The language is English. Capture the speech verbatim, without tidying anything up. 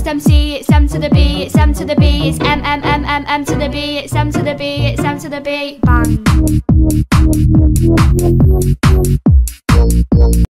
next M C, it's M to the B, it's M to the B, it's M M M M M to the B, it's M to the B, it's M to the B, bang.